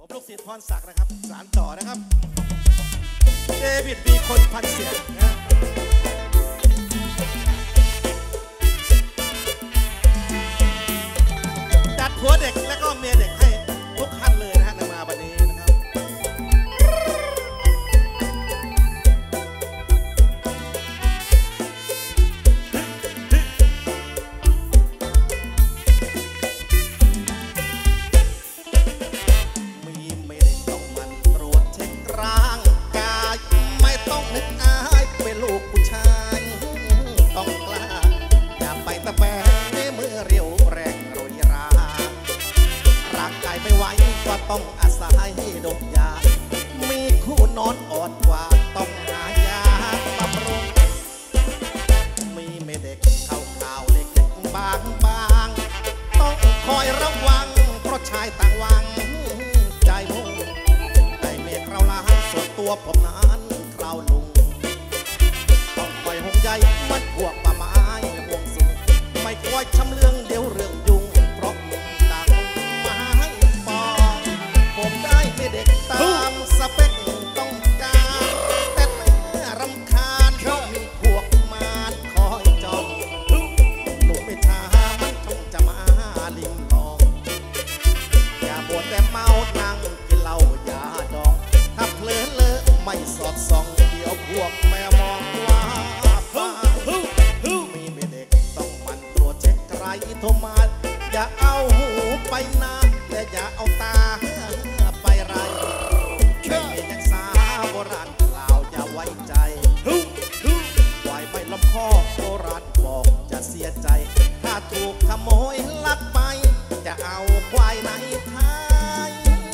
ผมลูกศิษย์พรศักดิ์นะครับสานต่อนะครับเดวิดมีคนพันเสียงนะจัดผัวเด็กและก็เมียเด็กให้ทุกท่านเลยนะฮะในมาวันนี้นะครับต้องอาศัยดมยามีคู่นอนอ่อนกว่าต้องหายาบำรุงมีแม่เด็กขาวๆเล็กๆบางๆต้องคอยระวังเพราะชายต่างวังใจมุ่งได้เมียคราวล้านส่วนตัวผมนั้นคราวลุงต้องคอยห่วงใยมัดพวกป่าไม้ห่วงสูงไม่คอยช้ำเรื่องเดี๋ยวเรื่องยุ่งเพราะต่างผมได้ไม่เด็กตามสเปคต้องการแต่แม่รำคาญเพราะมีพวกมารคอยจ้องหนุ่มไม่ช้ามันคงจะมาลิ้มลองอย่าบ่นแต่เมานั่งกินเหล้ายาดองถ้าเพลินเลอะไม่สอดส่องเดี๋ยวพวกแม่มองว่าฟ้ามีไม่เด็กต้องมันตรวจเช็คใครโทรมาอย่าเอาหูไปนะแต่อย่าเอาตาไปไรไม่มีแท็กสาโบราณกล่าวอย่าไว้ใจปล่อยไม่ล้อมคอโบราณบอกจะเสียใจถ้าถูกขโมยลักไปจะเอาควายในท้าย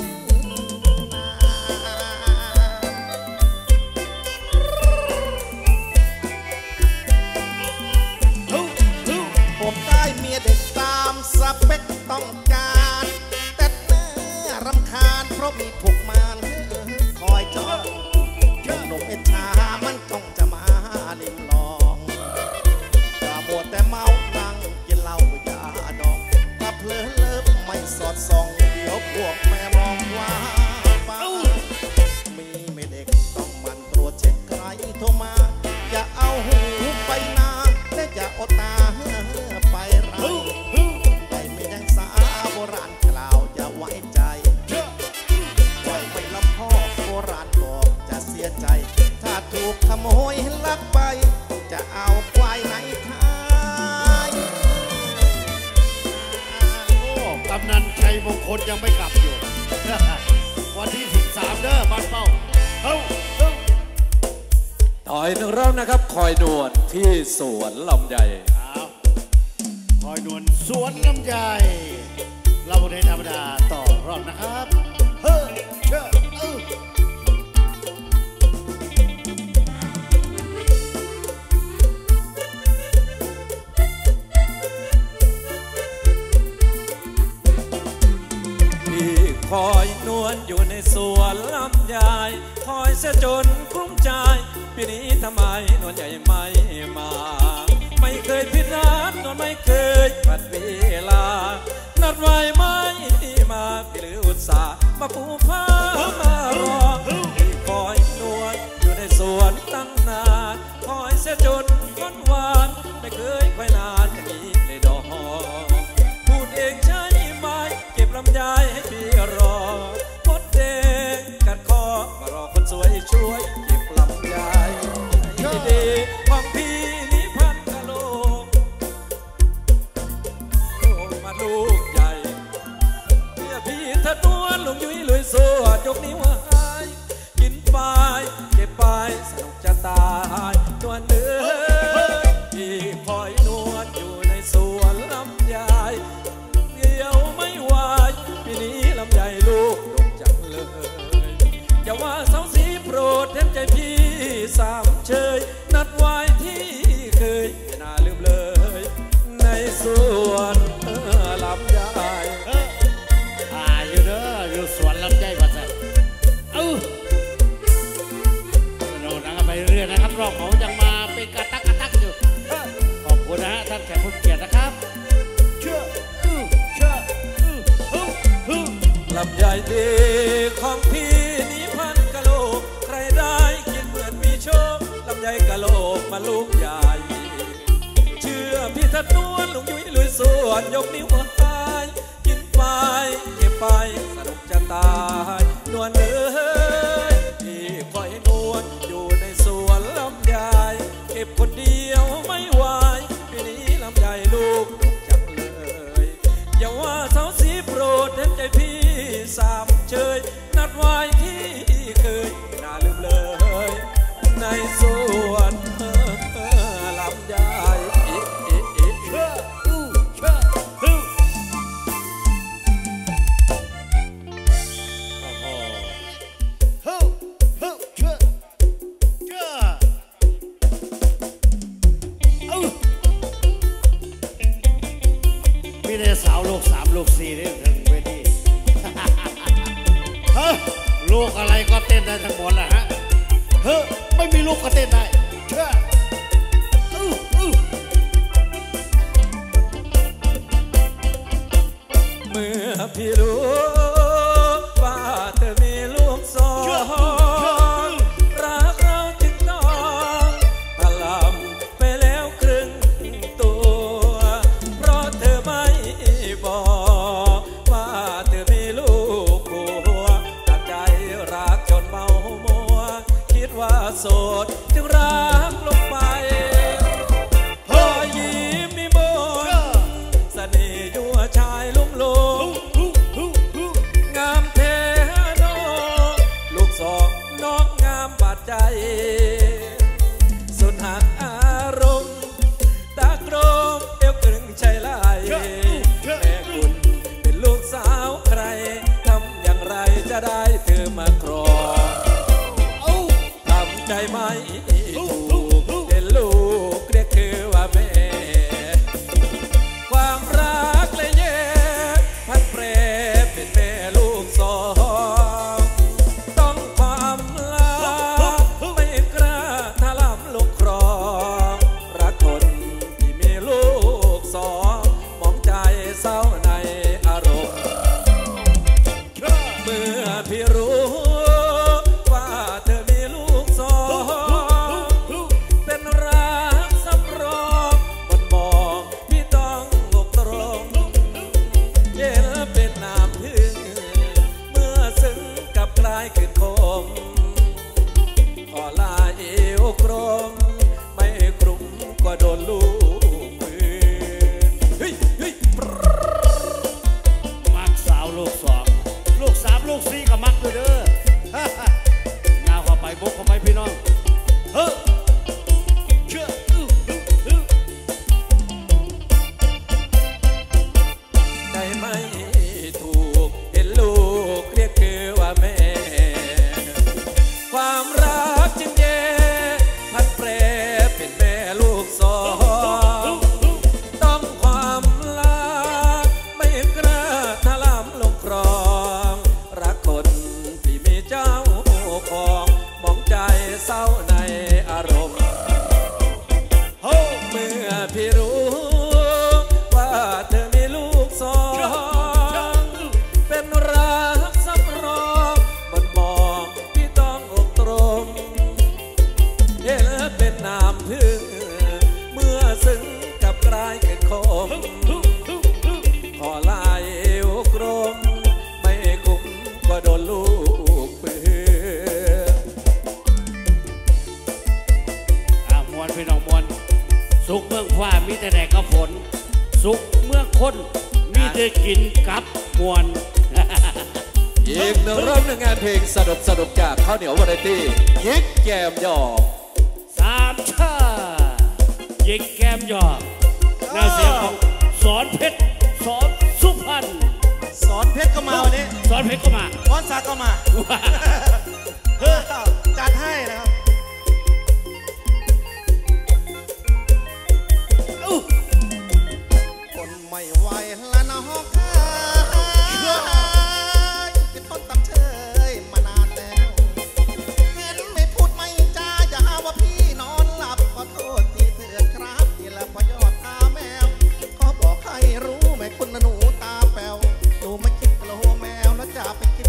ผมได้เมียเด็กตามสเปคต้องการแต่แม่รำคาญเพราะมีพวกมันคอยจ้องหนุ่มเอ็ดชามันคงจะมาลิ้มลองอย่ามัวแต่เมานั่งกินเหล้ายาดองถ้าเพลินเลิฟไม่สอดส่องเดี๋ยวพวกแม่มองว่าป้ามีไม่เด็กต้องมันตรวจเช็คใครโทรมาอย่าเอาหูไปนาและอย่าเอาตาไปไรไปไม่ยังสาโบราณกล่าวอย่าไว้ใจปล่อยไม่ลำพ่อโบราณบอกจะเสียใจถ้าถูกขโมยลักไปจะเอาควายในท้ายกำนันชัยมงคลยังไม่กลับอยู่วันที่13เด้อบ้านเป้าต่อยหนึ่งรอบนะครับคอยนวลที่สวนลำไยคอยนวลสวนลำไยเราในธรรมดาต่อรอบนะครับพี่คอยนวลอยู่ในสวนลำไยคอยเสียจนคุ้มใจปีนี้ทำไมนวลใหญ่ไม่มาไม่เคยผิดนัดนวลไม่เคยผัดเวลานัดไว้ไม่มาพี่หรืออุตส่าห์มาปูผ้ามารอพี่คอยนวลอยู่ในสวนตั้งนานคอยเสียจนหวานไม่เคยค่อยนานอย่างนี้เลยดอกพูดเองใช่ไหมเก็บลำไยให้พี่รอมดแดงกัดคอมารอคนสวยช่วยเก็บลำไยให้ดีของพี่นี้พันกะโลมาลูกใหญ่เพื่อพี่ถ้านวลลงยุ้ยลุยสวดยกนิ้วให้กินไปเก็บไปสนุกจะตายนวลเนื้อพี่คอยนวลอยู่ในสวนลำไยเดียวไม่ไหวปีนี้ลำไยลูกดกจังเลยอย่าว่าเสาสีโปรดเต็มใจพี่สามเชยนัดไว้ที่เคยไม่น่าลืมเลยในสวนลำไยอยู่เด้ออยู่สวนลำไยบ้านแซ่เรานั่งไปเรื่อยนะครับรอบเขายังมาเป็นกระตักอยู่ขอบคุณนะฮะท่านแขกผู้เกียรตินะครับลำไยใหญ่ดีของพี่นี้พันกะโหลกใครได้กินเหมือนมีโชคลำไยกะโหลกมาลูกใหญ่เชื่อพี่ทัดนวลลุงยุ้ยลุยสวนยกนิ้วหัวหายกินไปเก็บไปสนุกจะตายนวลเอ้ยพี่คอยนวลอยู่ในสวนลำไยเก็บคนเดียวไม่ไหวปีนี้ลำไยลูกดกจังเลยอย่าว่าสาวสีโปรดเห็นใจพี่สามเชยนัดไว้ที่เคยน่าลืมเลยในสวนลำไยมีแต่สาวลูก3ลูก4นี่ถึงเวทีเฮ้ยลูกอะไรก็เต้นได้ทั้งหมดแหละฮะเฮ้ยไม่มีลูกก็เต้นได้เชื่อเมื่อพี่รู้ว่าเธอมีลูกสองรักเราจึงต้องถล่มไปแล้วครึ่งตัวเพราะเธอไม่บอกว่าเธอมีลูกผัวตัดใจรักจนเมามัวคิดว่าโสดจึงรักลงไปพอยิ้มมีมนเสน่ห์ยั่วชายลุ่มลงงามเทโนลูกสองน้องงามบาดใจสุดหักอารมณ์ตากรมเอวกรึงใจลายแม่คุณเป็นลูกสาวใครทำอย่างไรจะได้เธอมาครองทำใจไม่ถูกเห็นลูกเรียกเธอว่าแม่ความรักเลยแย่พันเปรเป็นแม่ลูกสองต้องความรักไม่กล้าถล่มลูกครองรักคนที่มีลูกสองมองใจเศร้าในอารมณ์เมื่อพี่รู้ว่าเธอมีลูกสองเป็นรักสำรองบนมองพี่ต้องอกตรงเย็นเป็นน้ำพึ่งเมื่อซึ้งกับกลายขึ้นคมขอลาเอวกรมไม่กลุ่มก็โดนลูกปืนเฮ้ยเฮ้ยมักสาวลูก2ลูก3ลูก4ก็มักด้วยเด้อยาวเข้าไปบุกเข้าไปพี่น้องเฮ้ยเชื่อได้ไม่ถูกเห็นลูกเรียกคือว่าแม่ความรักจึงแย่พันเปรเป็นแม่ลูกสองต้องความรักไม่กล้าถล่มลงครองรักคนที่มีเจ้าของมองใจเศร้าในอารมณ์เมื่อพี่รู้ว่าเธอมีลูกสองเป็นรักสำรองบนมองพี่ต้องอกตรงเห็นเป็นน้ำพึ่งเมื่อซึ้งกับกลายเกิดคมขอลายเอวกรมไม่คุ้มก็โดนลูกปืนมวนพี่น้องมวนสุขเมืองฟ้ามีแต่แดดกับฝนสุขเมืองคนมีแต่กินกับมวนอีกหนึ่งรอบหนึ่งงานเพลงสนุกจากข้าวเหนียววาไรตี้ยิกแกมหยอก 3ชายิกแกมหยอกแนวเสียงของสอนเพชรสอนสุพรรณสอนเพชรก็มาวันนี้สอนเพชรก็มาพรศักดิ์ก็มาจัดให้นะครับคนไม่ไหวละน้องเป็นต้นตับเชยมานานแล้วเห็นไม่พูดไม่จาอย่าหาว่าพี่นอนหลับขอโทษทีเถิดครับที่ละพอยอดตาแมวขอบอกให้รู้ไหมคุณหนูตาแป๋วหนูไม่คิดกลัวแมวแล้วจะไปเก็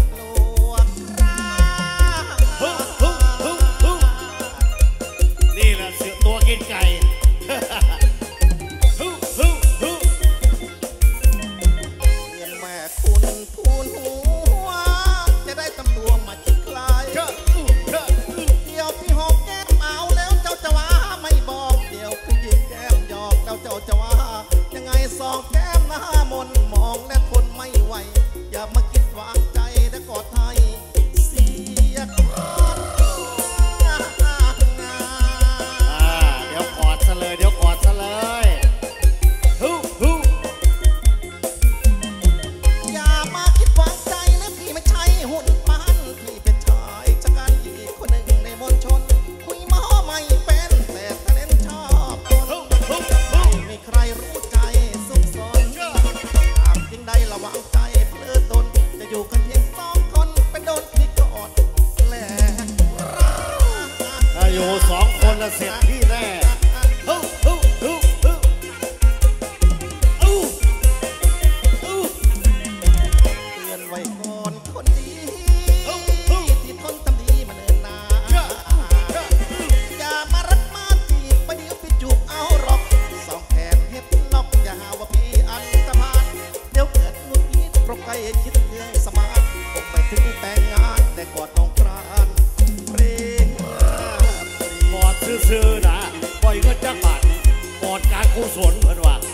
อยู่2 คนละเสร็จที่แน่เตือนไว้ก่อนคนดีที่ทนทำดีมาเนิ่นนานอย่ามารัดมาจีบไปเดี๋ยวไปจูบเอาหรอก2 แขนเฮ็ดล็อกอย่าหาว่าพี่อันตรพานเดี๋ยวเกิดหงุดหงิดเพราะใครคิดเรื่องสมาร์ทคงไม่ถึงแต่งงานแต่กอดน้องกรานเพลงกอดซื่อๆนะปล่อยเงินจักบาทกอดการกุศลเพิ่นว่า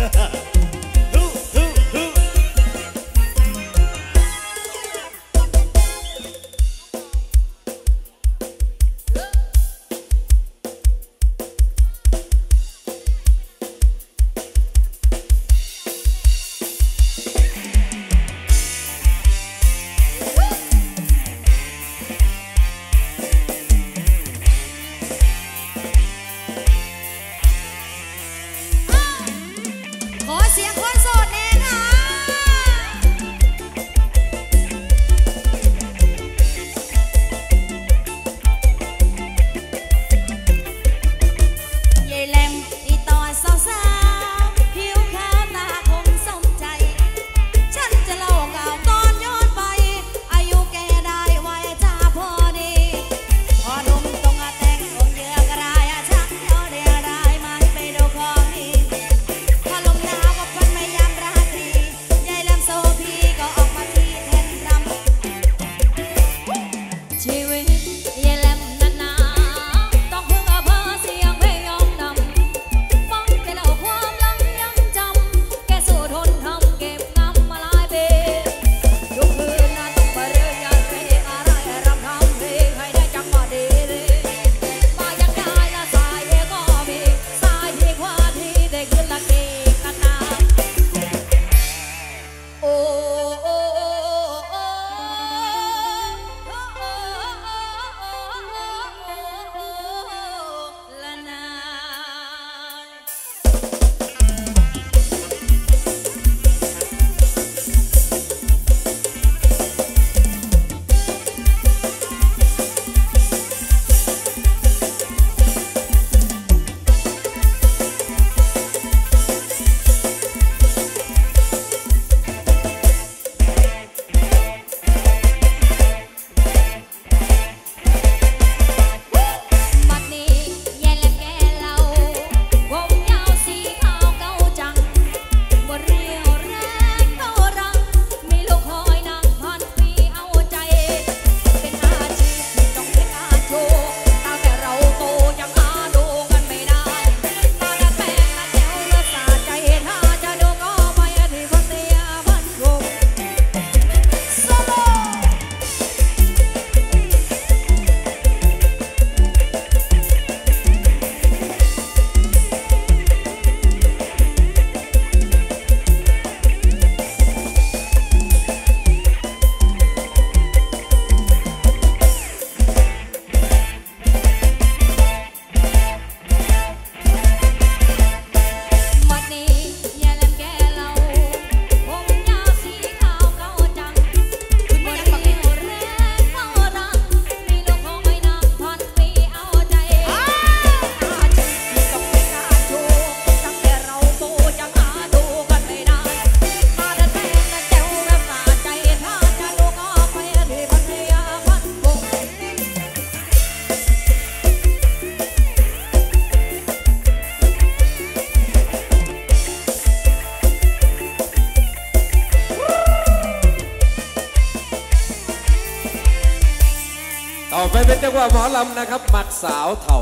ต่อไปเป็นจังหวะหมอลำนะครับมักสาวเถ่า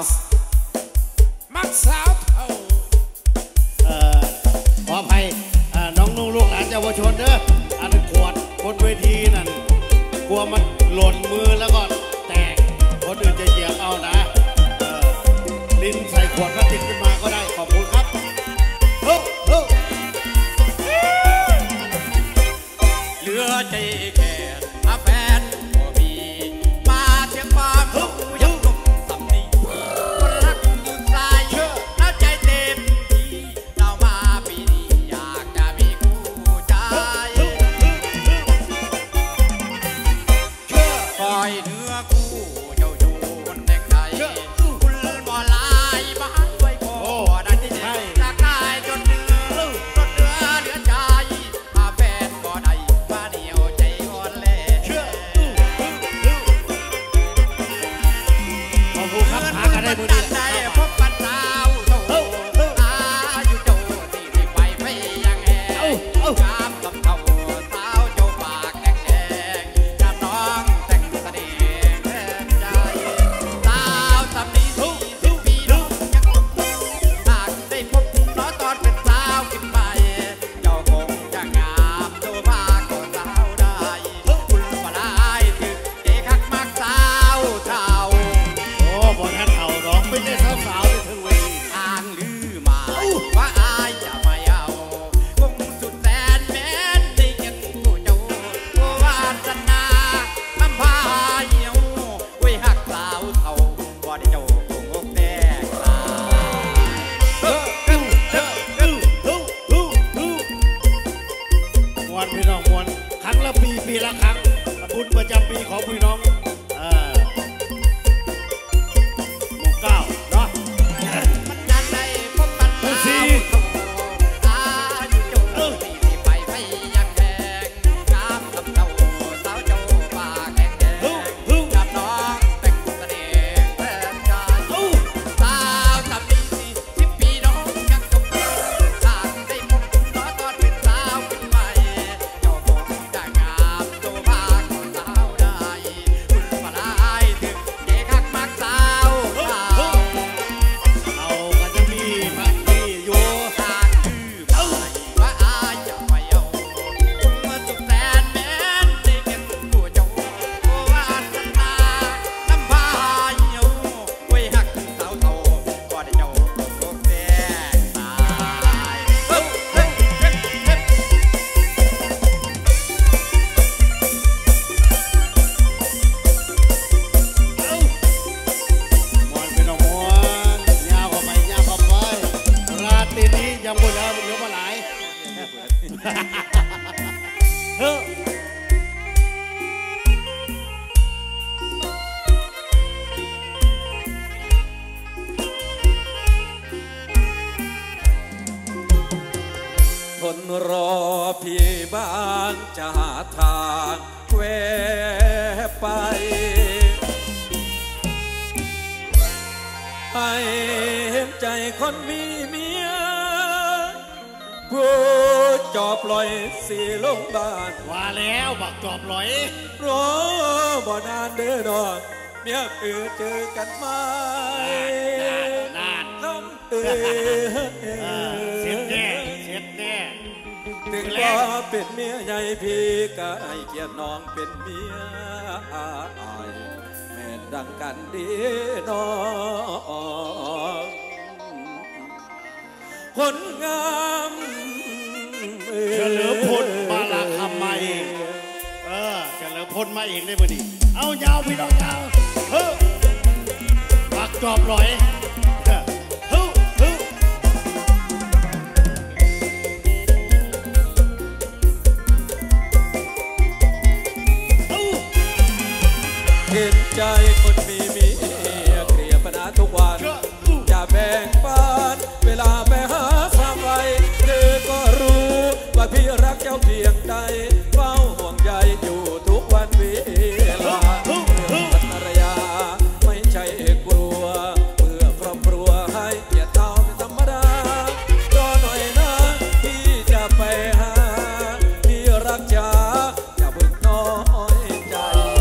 มักสาวเถ่าขออภัยน้องนุ่งลูกหลานเยาวชนเด้ออันขวดบนเวทีนั่นกลัวมันหล่นมือแล้วก็แตกคนอื่นจะเหยียบเอานะลิ้นใส่ขวดพลาสติกขึ้นมาก็ได้ขอบคุณครับเหลือใจแค่แฟนบ่มีมาเทียงความทุกยังลงสำนีรักอยู่สายแล้วใจเต็มที่เรามาปีนี้อยากจะมีคู่ใจคอยเนื้อคู่เจ้าอยู่บนแดงใดละครั้งบุญประจำปีของพี่น้องหมู่เก้าเนาะมันยันได้พบปัญหาอยู่โจที่ไปไม่ยังแหงน้ำกับเจ้าสาวเจ้าป่าแข็งแรงกับน้องแต่งเสน่ห์แฟนใจสาวสามีที่ปีน้องยังจบทางได้พบน้อตอนเป็นสาวขึ้นใหม่เจ้าผมจะงามโตบ้าก็สาวได้คุณมาได้ถึงเด็กหักมักสาวเอากันจะมีพักมีอยู่ทางคือไปว่าอายอย่าไปเอามาจุดแสนแม้นได้เก็บผู้เจ้าว่าอันนาน้ำพายเอาไว้หักสาวเท่าก็ได้เจ้าตกแดงตายมวนเป็นมวนยาวเข้าไปยาวเข้าไปราตรีนี้ยังบ่แล้วเหลือมาหลายเฮ้อทนรอพี่บ้างจะหาทางแวะไปให้เห็นใจคนมีเมียผู้จอบปล่อยสีลงบ้านว่าแล้วบักจอบลอยรอบ่นานเด้อดอกเมียเจอกันไหมนานคำเสร็จแน่เสร็จแน่ถึงว่าเป็นเมียใหญ่พี่ก็ให้เกียรติน้องเป็นเมียอายแม่นดังกันดีน้องคนงามเฉลิมพลมาลาคำมาเองเฉลิมพลมาเองได้พอดีเอายาวพี่น้องยาวเฮ้อบักจอบลอยเฮ้อเห็นใจคนมีเมียเกลี่ยปัญหาทุกวันอย่าแบ่งปันเวลาไปหาความไวเธอก็รู้ว่าพี่รักเจ้าเพียงใดเฝ้าห่วงใยอยู่ทุกวันเวลาเรื่องภรรยาไม่ใช่กลัวเพื่อครอบครัวให้เกียรติเท่าเป็นธรรมดารอหน่อยนะพี่จะไปหาพี่รักจ๋าอย่าเพิ่งน้อยใจ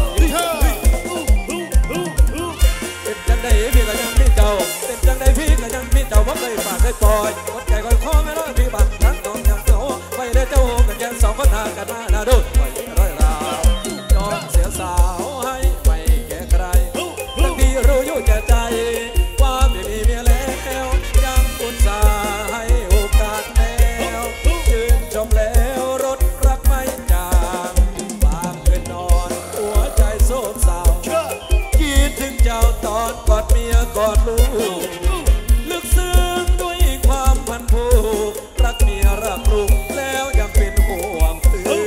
เป็นจังใดพี่ก็ยังพี่เจ้าเป็นจังใดพี่ก็ยังพี่เจ้าว่าเคยฝากเคยปล่อยกดใจคอยคอไม่รอดพี่บังทั้งน้องยังโตไปเลยเจ้ากันแค่สองคนหากันมาหน้าดูไปร้อยราวจอมเสียสาวให้ไม่แก่ใครทั้งที่รู้อยู่แก่ใจว่าไม่มีเมียแล้วยังอุตส่าห์ให้โอกาสแล้วชื่นชมแล้วรถรักไม่จางบางคืนนอนหัวใจโศกเศร้าคิดถึงเจ้าตอนกอดเมียกอดลูกลึกซึ้งด้วยความพันผูกรักเมียรักลูกแล้วยังเป็นห่วง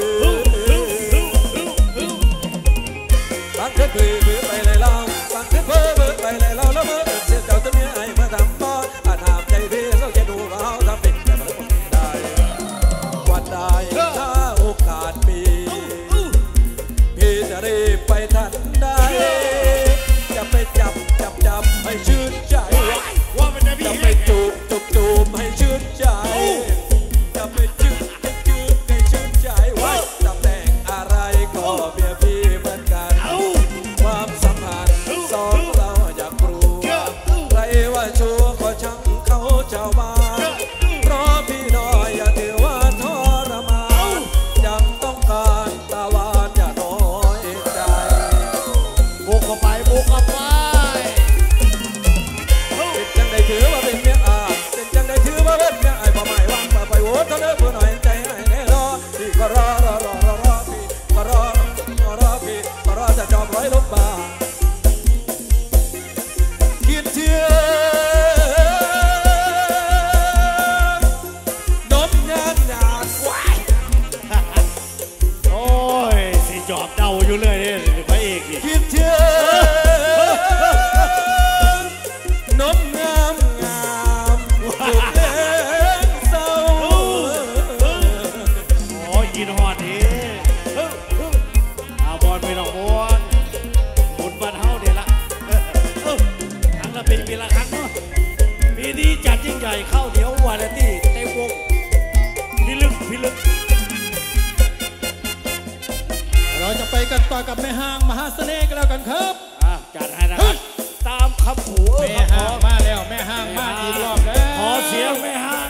บางคืนเบื่อไปเลยเล่าบางคืนเบื่อไปเลยเล่าแล้วเมื่อเสียเจ้าตัวเมียไอ้มาทำบ่อาถามใจพี่เขาจะดูว่าเขาทำเป็นแต่มันไม่ได้วันใดถ้าโอกาสมีพี่จะรีบไปทันได้จะไปจับให้ชื่นใจว่าเป็นพี่จะไปจูบให้ชื่นใจจะไปจืบให้ชื่นใจว่าตำแหน่งอะไรก็เมียพี่เหมือนกันความสัมพันธ์สองเราอยากรู้ใครว่าชัวก็ช่างเขาชาวบ้านเพราะพี่น้อยอย่าถือว่าทรมานยังต้องการตาหวานอย่าน้อยใจบุกเข้าไปเป็นจังได้ถือว่าเป็นเมียเป็นจังได้ถือว่าเป็นเมียบ่หมายวางไปโว้เท่าเดิมเพื่อหน่อยใจให้แน่รอพี่ก็รอพี่ก็รอพี่ก็รอจะจอบร้อยลบบาคิดเชื่อนมยานหยาดโอ้ยสิจอบเดาอยู่เลยเนี่ยพระเอกนี่คิดเชื่อนมงามงามถูกเล่นเศร้าโอ้ยกินหอดนี่เอาบอลไปหนองบอลบุญบ้านเฮาเดี๋ยวละครั้งละปีละครั้งเนาะปีนี้จัดยิ่งใหญ่เข้าเดี๋ยววาไรตี้เต้วงพิลึกเราจะไปกันต่อกับแม่ห้างมหาเสน่ห์กันแล้วกันครับจัดให้นะครับตามคำขู่แม่ห้างมาแล้วแม่ห้างมาอีกรอบแล้วขอเสียงแม่ห้าง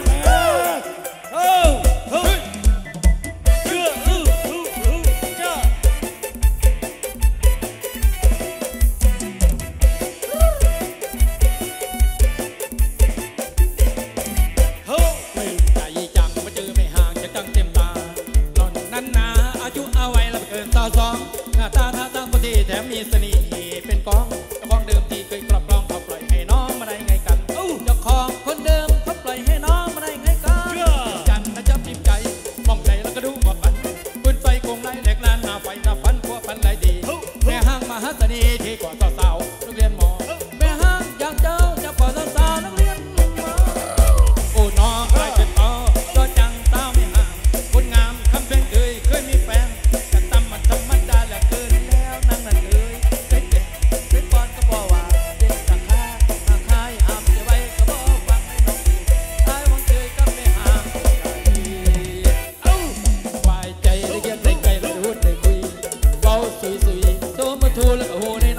ไม่ใจจังมาเจอแม่ห้างจะจังเต็มตาหล่อนนั้นนาอายุเอาไว้แล้วเกินต่อสองหน้าตาท่าทางคนดีแถมมีเสน่ห์เป็นกองเจ้าของเดิมที่เคยครอบครองเขาปล่อยให้น้องมาได้ไงกันเจ้าของคนเดิมเขาปล่อยให้น้องมาได้ไงกันจันนะจะพิมพ์ใจมองใจแล้วก็ดูว่าฝันปืนไฟคงไล่แหลกลานหน้าไฟหน้าฟันพัวพันไรดีแม่ห้างมหาเสน่ห์ที่กว่าสาวๆนักเรียนหมอแม่ห้างอยากเจ้าจะกว่าสาวๆนักเรียนหมอโอ้น้องใครเป็นต่อก็จังสาวไม่ห่างคนงามคำเป็นเคยมีแฟนแต่ตำมันธรรมดาแหละเกินแล้วนั่งนั่นเป็นบอลก็บอกว่าเด็กตะค่าห้ามจะไว้ก็บอกฟังให้น้องดีตายวังเจยก็ไม่ห่างวายใจได้เกียรติได้ไกลได้รู้ได้คุยเบาสุยโตมาทูแล้วก็โหใน